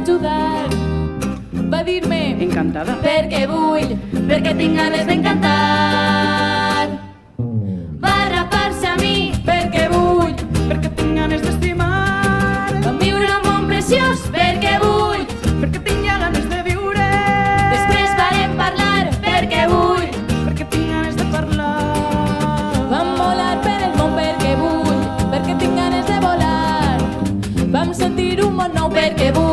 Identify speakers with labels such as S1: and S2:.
S1: ajudar. Va dir-me
S2: Encantada.
S1: perquè vull, perquè tinc ganes d'encantar. Va rapar-se a mi perquè vull,
S2: Perquè tinc ganes d'estimar.
S1: va viure un món preciós perquè vull.
S2: Perquè tinc ja ganes de viure.
S1: Després varem parlar perquè vull.
S2: Perquè tinc ganes de parlar.
S1: Vam volar per el món perquè vull, perquè tinc ganes de volar. Vam sentir un món nou perquè vull.